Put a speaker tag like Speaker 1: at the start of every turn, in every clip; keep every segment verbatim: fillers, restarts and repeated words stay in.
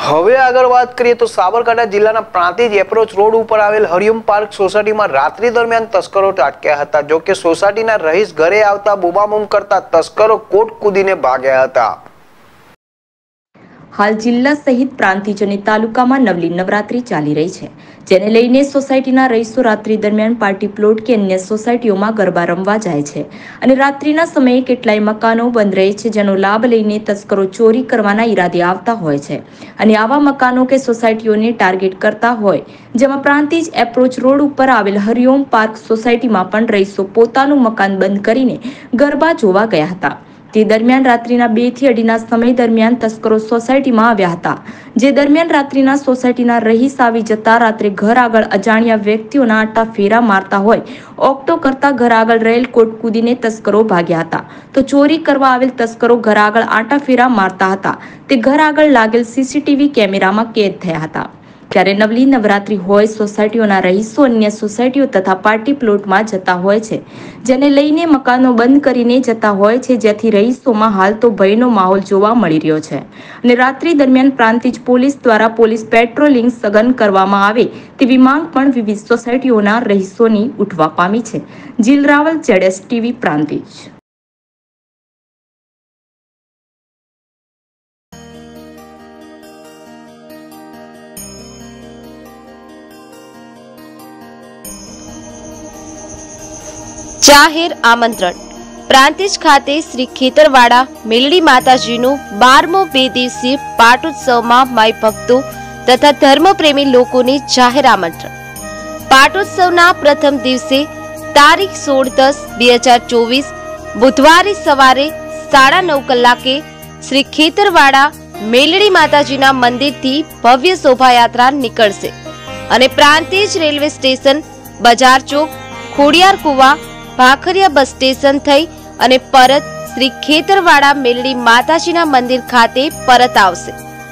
Speaker 1: હવે આગળ વાત કરીએ તો સાબરકાંઠા જિલ્લાના પ્રાંતિજ એપ્રોચ રોડ ઉપર આવેલ હરિયમ પાર્ક સોસાયટીમાં રાત્રિ દરમિયાન તસ્કરો ત્રાટક્યા હતા। જો કે સોસાયટીના રહીશ ઘરે આવતા બૂમાબૂમ કરતા તસ્કરો કોટ કૂદીને ભાગ્યા હતા।
Speaker 2: હાલ જિલ્લા સહિત પ્રાંતિજ અને તાલુકામાં નવલી નવરાત્રી ચાલી રહી છે, જેને લઈને સોસાયટીના રહીશો રાત્રિ દરમિયાન પાર્ટી પ્લોટ કે અન્ય સોસાયટીઓમાં ગરબા રમવા જાય છે અને રાત્રિના સમયે કેટલાય મકાનો બંધ રહે છે, જેનો લાભ લઈને તસ્કરો ચોરી કરવાના ઈરાદે આવતા હોય છે અને આવા મકાનો કે સોસાયટીઓને ટાર્ગેટ કરતા હોય, જેમાં પ્રાંતિજ એપ્રોચ રોડ ઉપર આવેલ હરિઓમ પાર્ક સોસાયટીમાં પણ રહીશો પોતાનું મકાન બંધ કરીને ગરબા જોવા ગયા હતા। તે દરમિયાન રાત્રિના બે થી અઢીના સમય દરમિયાન તસ્કરો સોસાયટીમાં આવ્યા હતા, જે દરમિયાન રાત્રિના સોસાયટીના રહીશ આવી જતા રાત્રે ઘર આગળ અજાણ્યા વ્યક્તિઓના આટા ફેરા મારતા હોય ઓક્ટો કરતા ઘર આગળ રહેલ કોટ કૂદીને તસ્કરો ભાગ્યા હતા। તો ચોરી કરવા આવેલ તસ્કરો ઘર આગળ આટા ફેરા મારતા હતા તે ઘર આગળ લાગેલ સીસીટીવી કેમેરામાં કેદ થયા હતા। ત્યારે નવલી નવરાત્રી હોય સોસાયટીઓના રહીશો અન્ય સોસાયટીઓ તથા પાર્ટી પ્લોટમાં જતા હોય છે, જેને લઈને મકાનો બંધ કરીને જતા હોય છે, જેથી રહીશોમાં હાલ તો ભયનો માહોલ જોવા મળી રહ્યો છે અને રાત્રિ દરમિયાન પ્રાંતિજ પોલીસ દ્વારા પોલીસ પેટ્રોલિંગ સઘન કરવામાં આવે તેવી માંગ પણ વિવિધ સોસાયટીઓના રહીશોની ઉઠવા પામી છે। Jeel Raval, Z S TV, Prantij.
Speaker 3: જાહેર આમંત્રણ। પ્રાંતિજ ખાતે શ્રી ખેતરવાડા મેલડી માતાજીનું બારમો બે દિવસીય પાટોત્સવમાં માઈ ભક્તો તથા ધર્મપ્રેમી લોકોને જાહેર આમંત્રણ। પાટોત્સવના પ્રથમ દિવસે તારીખ સોળ દસ બે હજાર ચોવીસ બુધવારે સવારે સાડા નવ કલાકે શ્રી ખેતરવાડા મેલડી માતાજીના મંદિરથી ભવ્ય શોભાયાત્રા નીકળશે અને પ્રાંતિજ રેલવે સ્ટેશન, બજાર ચોક, ખોડિયાર કુવા, ભાખરિયા બસ સ્ટેશન થઈ અને પરત શ્રી ખેતરવાડા મેલડી માતાજીના મંદિર ખાતે પરત આવશે।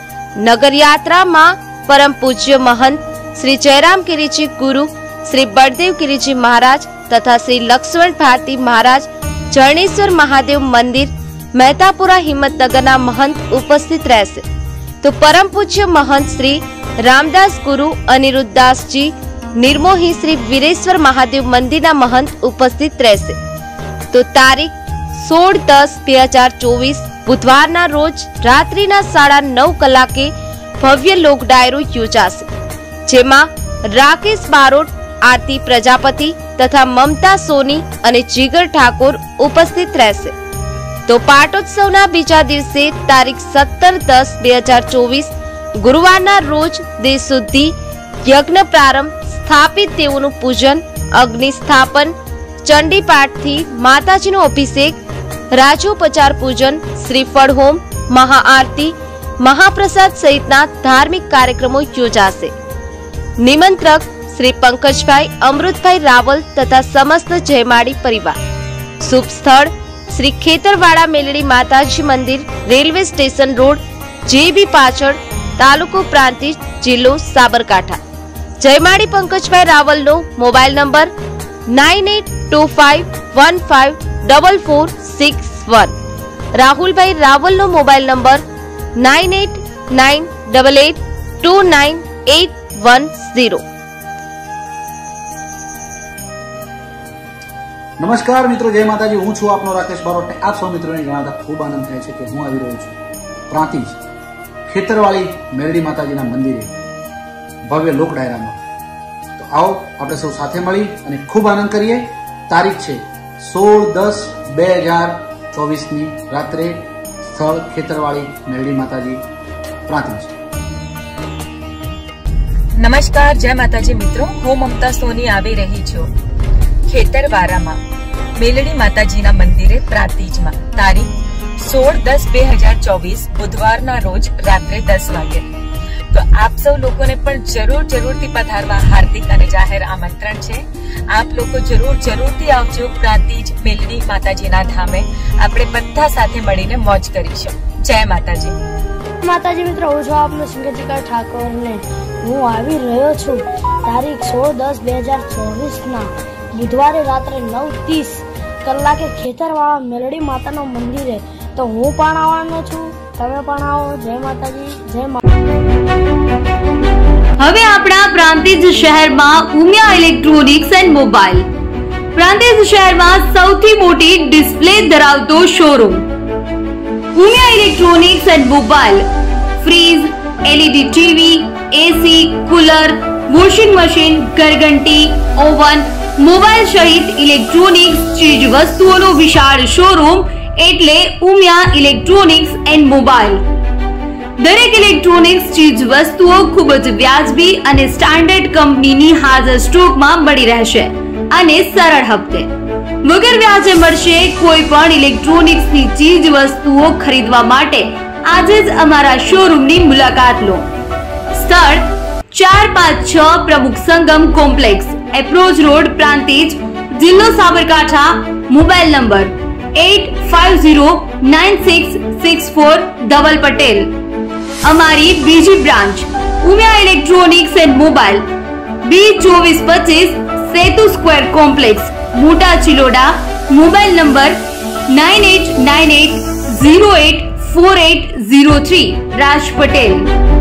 Speaker 3: નગરયાત્રામાં પરમ પૂજ્ય મહંત શ્રી જયરામ ગિરિજી ગુરુ, શ્રી બળદેવ ગિરિજી મહારાજ તથા શ્રી લક્ષ્મણ ભારતી મહારાજ, જરણેશ્વર મહાદેવ મંદિર, મહેતાપુરા હિંમતનગરના મહંત ઉપસ્થિત રહેશે। તો પરમ પૂજ્ય મહંત શ્રી રામદાસ ગુરુ અનિરુદ્ધદાસજી નિર્મોહી શ્રી વીરેશ્વર મહાદેવ મંદિરના મહંત ઉપસ્થિત રહેશે। તો તારીખ સોળ દસ બે હજાર ચોવીસ બુધવારના રોજ રાત્રિના સાડા નવ કલાકે ભવ્ય લોક ડાયરો યોજાશે, જેમાં રાકેશ બારોટ, આરતી પ્રજાપતિ તથા મમતા સોની અને જીગર ઠાકોર ઉપસ્થિત રહેશે। તો પાટોત્સવના બીજા દિવસે તારીખ સત્તર દસ બે હજાર ચોવીસ ગુરુવારના રોજ દેહ શુદ્ધિ યજ્ઞ પ્રારંભ, સ્થાપિત દેવોનું પૂજન, અગ્નિ સ્થાપન, ચંડી પાઠથી માતાજીનો અભિષેક, રાજોપચાર પૂજન, શ્રીફળ હોમ, મહાઆરતી, મહાપ્રસાદ સહિતના ધાર્મિક કાર્યક્રમો યોજાશે। નિમંત્રક શ્રી પંકજભાઈ અમૃતભાઈ રાવલ તથા સમસ્ત જયમાળી પરિવાર। શુભ સ્થળ શ્રી ખેતરવાડા મેલડી માતાજી મંદિર, રેલવે સ્ટેશન રોડ, જેબી પાછળ, તાલુકો પ્રાંતિજ, જિલ્લો સાબરકાંઠા। જયમાળી પંકજભાઈ રાવલનો mobile number nine eight two five one five double four six one. રાહુલભાઈ રાવલનો mobile number nine eight nine double eight two nine eight one zero.
Speaker 4: નમસ્કાર મિત્રો, જય માતાજી। હું છું આપનો રાકેશ બારોટ ને આપ સૌ મિત્રોને જણાવતા ખૂબ આનંદ થાય છે કે હું આવી રહ્યો છું પ્રાંતિજ ખેતરવાળી મેલડી માતાજીના મંદિરે ભવ્ય લોક ડાયરામાં। તો આવો આપણે સૌ સાથે મળી અને ખૂબ આનંદ કરીએ। તારીખ છે સોળ દસ બે હજાર ચોવીસ ની રાત્રે, સ્થળ ખેતરવાળી મેલડી માતાજી, પ્રાંતિજ।
Speaker 5: નમસ્કાર, જય માતાજી મિત્રો। હું મમતા સોની આવી રહી છું ખેતરવાડામાં મેલડી માતાજીના મંદિરે પ્રાંતિજમાં તારીખ સોળ દસ બે હજાર ચોવીસ બુધવારના રોજ રાત્રે દસ વાગે। તો આપ સૌ લોકોને પણ જરૂર જરૂરથી પધારવા હાર્દિક અને જાહેર આમંત્રણ છે। આપ લોકો જરૂર જરૂરથી આવજો પ્રાંતિજ મેલડી માતાજીના ધામે। આપણે બધા સાથે મળીને મોજ કરીશું। જય માતાજી।
Speaker 6: માતાજી મિત્રો, હું છું આપનો સિંગજીકા ઠાકોર ને હું આવી રહ્યો છું તારીખ સોળ દસ બે હજાર ચોવીસ ના બુધવારે રાત્રે નવ ત્રીસ કલાકે ખેતરવાળા મેલડી માતાના મંદિરે। તો હું પણ આવવાનો છું, તમે પણ આવો। જય માતાજી, જય માતા।
Speaker 7: હવે આપણા પ્રાંતિજ શહેરમાં Umiya electronics and mobile. Prantij શહેરમાં સૌથી મોટી ડિસ્પ્લે ધરાવતો showroom Umiya electronics and mobile. Fridge, LED TV, AC, cooler, washing machine, ઘરઘંટી, ઓવન, મોબાઈલ સહિત ઇલેક્ટ્રોનિક્સ ચીજ વસ્તુઓનો વિશાળ શોરૂમ એટલે ઉમિયા ઇલેક્ટ્રોનિક્સ એન્ડ મોબાઈલ. દરેક ઇલેક્ટ્રોનિક્સ ચીજ વસ્તુઓ ખૂબ જ વ્યાજબી અને સ્ટાન્ડર્ડ કંપનીની હાજર સ્ટોકમાં મળી રહેશે અને સરળ હપ્તે વગર વ્યાજે મળશે. કોઈ પણ ઇલેક્ટ્રોનિક્સની ચીજ વસ્તુઓ ખરીદવા માટે આજે જ અમારા શોરૂમની મુલાકાત લો. સ્થળ ચાર પાંચ છ Pramukh Sangam complex, approach road, Prantij, જિલ્લો Sabarkantha. Mobile number eight five zero nine six six four Dhaval Patel. અમારી બીજી branch Umiya electronics and mobile, B ચોવીસ પચીસ Setu square complex, Mota Chiloda. Mobile number nine eight nine eight zero eight four eight zero three. Raj Patel.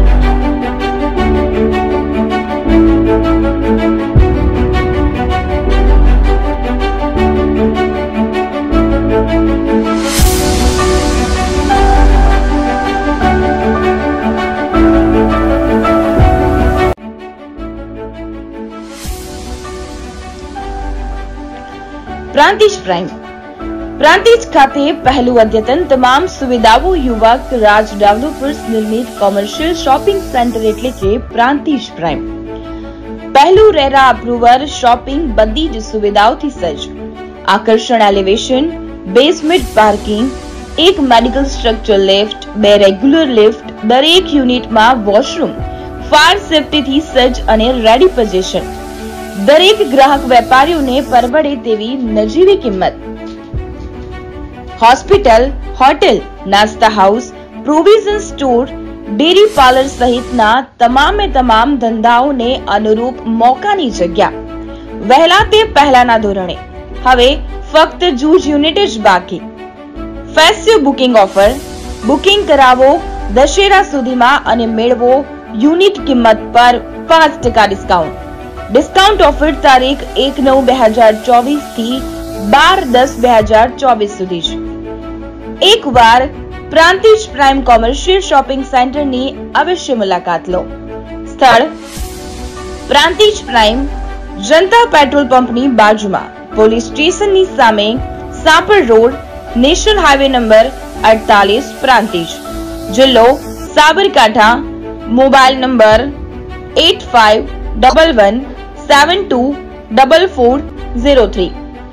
Speaker 3: Prantij prime. Prantij ખાતે પહેલું અદ્યતન તમામ સુવિધાઓ યુવક રાજ ડેવલપર્સ નિર્મિત કોમર્શિયલ શોપિંગ સેન્ટર એટલે કે પ્રાંતિજ પ્રાઇમ. પહેલું રેરા અપ્રુવર શોપિંગ બધી જ સુવિધાઓથી સજ્જ. આકર્ષણ એલિવેશન, બેઝમેન્ટ પાર્કિંગ, એક મેડિકલ સ્ટ્રક્ચર લિફ્ટ, બે રેગ્યુલર લિફ્ટ, દરેક યુનિટમાં વોશરૂમ, ફાયર સેફ્ટીથી સજ્જ અને રેડી પોઝિશન. દરેક ગ્રાહક વેપારીઓને પરવડે તેવી નજીવી કિંમત. હોસ્પિટલ, હોટેલ, નાસ્તા house, provision store, dairy parlour સહિતના તમામે તમામ ધંધાઓને અનુરૂપ મોકાની જગ્યા. વહેલા તે પહેલાના ધોરણે. હવે ફક્ત જૂજ યુનિટ જ બાકી. Festive booking offer. બુકિંગ કરાવો દશેરા સુધીમાં અને મેળવો યુનિટ કિંમત પર પાંચ ટકા ડિસ્કાઉન્ટ. ડિસ્કાઉન્ટ ઓફર તારીખ એક નવ બે હજાર ચોવીસ થી બાર દસ બે હજાર ચોવીસ સુધી છે. એક વાર પ્રાંતિજ પ્રાઇમ કોમર્શિયલ શોપિંગ સેન્ટરની અવશ્ય મુલાકાત લો. સ્થળ પ્રાંતિજ પ્રાઇમ, જનતા પેટ્રોલ પંપની બાજુમાં, પોલીસ સ્ટેશનની સામે, Sapar road, national highway number અડતાલીસ, પ્રાંતિજ. જિલ્લો Sabarkantha. Mobile number eight five double one seven two double four zero three.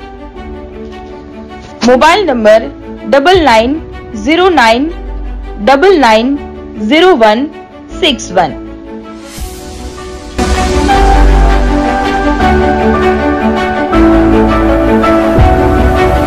Speaker 3: Mobile number double nine zero nine double nine zero one six one.